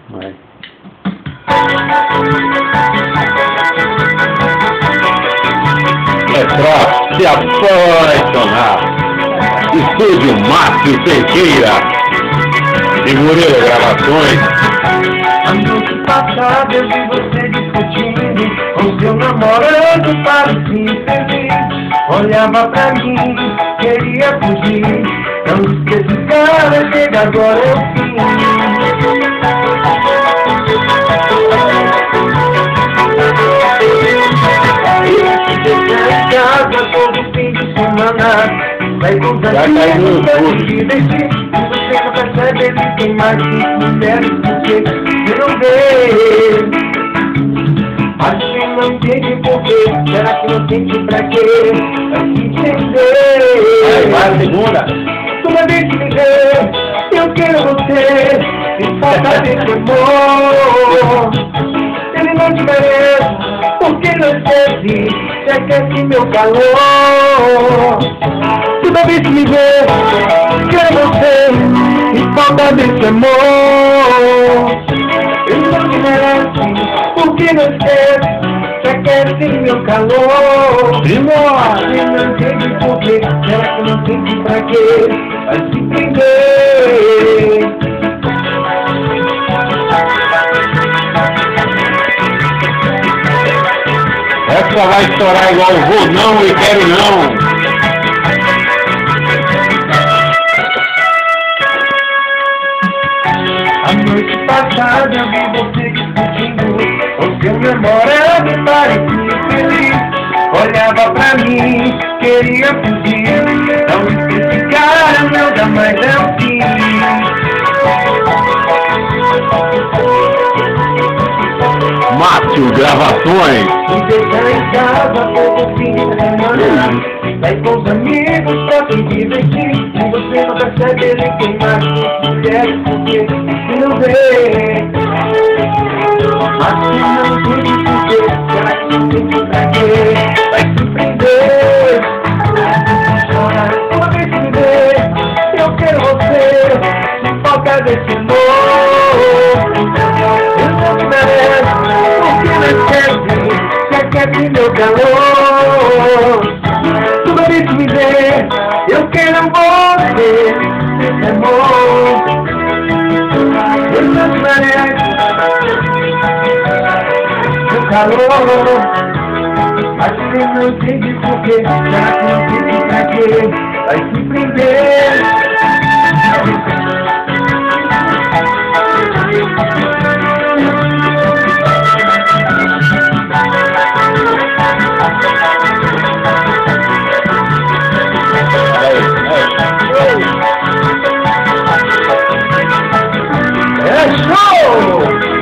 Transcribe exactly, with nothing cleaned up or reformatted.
Vai. É pra se apaixonar. Estúdio Márcio Cerqueira. Figureira Gravações. A noite passada eu vi você discutindo com seu namorado, parecia infeliz. Olhava pra mim, queria fugir. Não disse que esse cara chega agora é o fim. Em casa todo fim de semana, vai com os amigos pra se divertir. E você não percebe, ele tem mais cinco mulheres que você não vê. Acho que não entende porquê, será que não entende pra quê? Vai se entender. Vai, vai, segunda. Toda vez que me vê, eu quero você. E falta desse amor. Ele não te merece, porque não esquece, se aquece meu calor. Toda vez que me vê, quero você. E falta desse amor. Ele não te merece, porque não esquece, se aquece meu calor. Ele não entende porquê, será que não entende pra quê? Vai se entender. Essa vai estourar igual vou não e quero não. A noite passada eu vi você discutindo com seu namorado, parecia feliz. Olhava pra mim, queria fugir. Não disse que esse cara não dá mais é o fim. Márcio Gravações. Me deixar em casa todo fim de semana, vai com os amigos pra se divertir. Se você não percebe, ele tem mais cinco mulheres porque se não vê. Mas se não entende porquê, será que não entende pra quê? Vai se prender. Chora toda vez que me vê, eu quero você. Se falta desse amor, eu não me mereço, porque não esquece, se aquece meu calor. Toda vez que me vê, eu quero você. Esse amor, eu não me mereço, meu calor. Acho que ele não entende porquê, será que não entende pra quê? Vai se prender. É show!